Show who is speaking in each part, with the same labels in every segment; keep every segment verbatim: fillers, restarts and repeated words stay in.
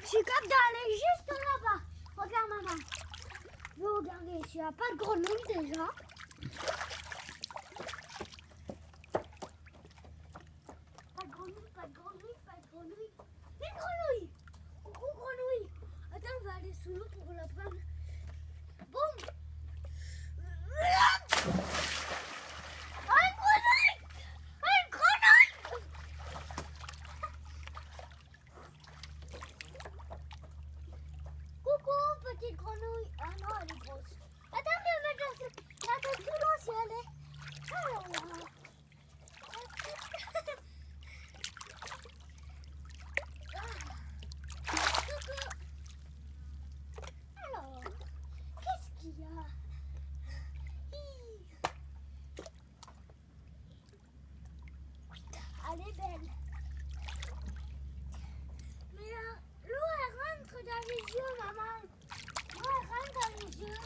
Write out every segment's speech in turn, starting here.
Speaker 1: Je suis capable d'aller juste là-bas. Regarde maman. Je vais regarder s'il n'y a pas de grenouille déjà. Pas de grenouille, pas de grenouille, pas de grenouille. Une grenouille. Coucou grenouille. Attends, on va aller sous l'eau pour la prendre. Boum. Petite grenouille. Ah non, elle est grosse. Attends, mais on va faire la tête plus loin si elle est. Oh là là. Alors, qu'est-ce qu'il y a? Elle est belle. Mais l'eau, elle rentre dans les yeux, maman. Ouais, rentre dans les yeux.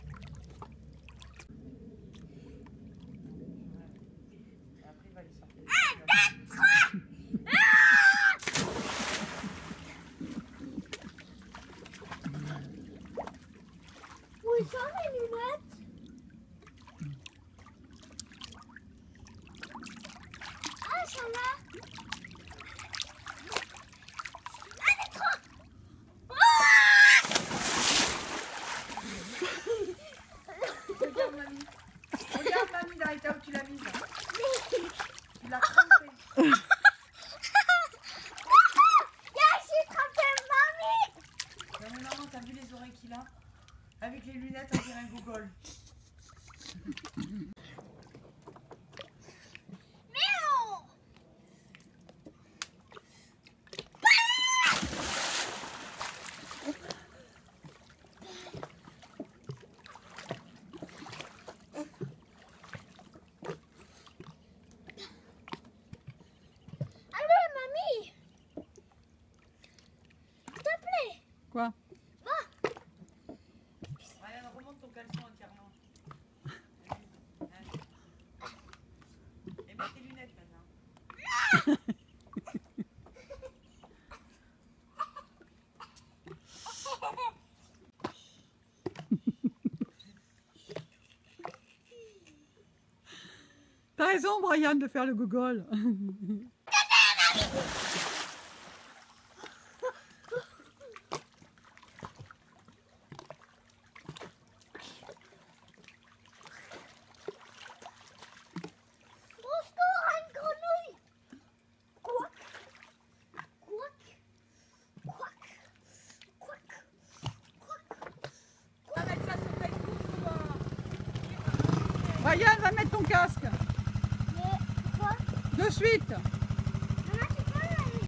Speaker 2: Après, il va les sortir.
Speaker 1: un, deux, trois. Ah! Où sont les lunettes? Ah, ça là.
Speaker 2: Regarde mamie. Regarde mamie, là, où tu l'as mise. Tu l'as trompée.
Speaker 1: J'ai trompé mamie.
Speaker 2: Non mais maman, t'as vu les oreilles qu'il a? Avec les lunettes, on dirait un gogol.
Speaker 3: Quoi?
Speaker 2: Ryan, remonte ton caleçon entièrement. Et mets tes lunettes maintenant.
Speaker 3: T'as raison, Brian, de faire le gogol. Brian, va mettre ton casque.
Speaker 1: Mais quoi?
Speaker 3: De suite.